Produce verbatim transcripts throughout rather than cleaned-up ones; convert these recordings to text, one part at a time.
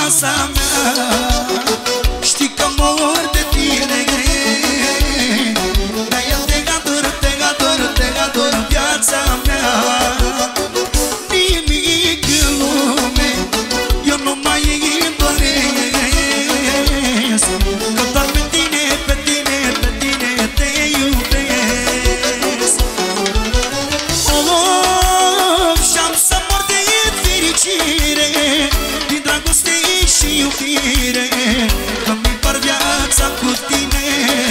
frumoasa mea, știi că mor de tine, de-aia te ador, te ador, te ador viața mea. Nimic în lume eu nu mai îmi doresc, că doar pe tine, pe tine, pe tine te iubesc. Oh, și-am să mor de fericire, din dragoste și iubire, că mi par viața cu tine.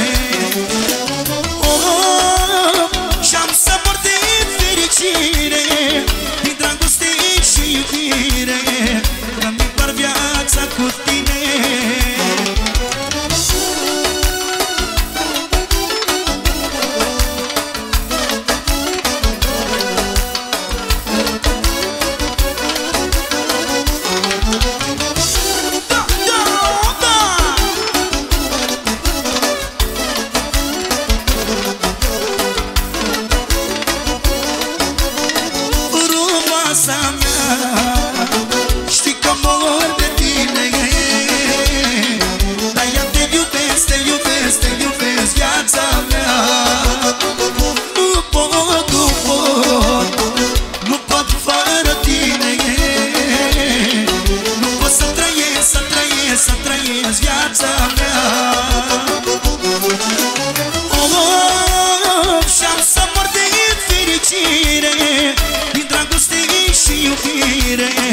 Oh, și-am să mor de fericire, din dragoste și iubire, că mi par viața cu tine. Știi că mor de tine, de-aia te iubesc, te iubesc, te iubesc viața mea. Nu pot, nu pot, nu pot fără tine, nu pot să trăiesc, să trăiesc, să trăiesc viața mea. Oh, și-am să mor de fericire, din dragoste și iubire,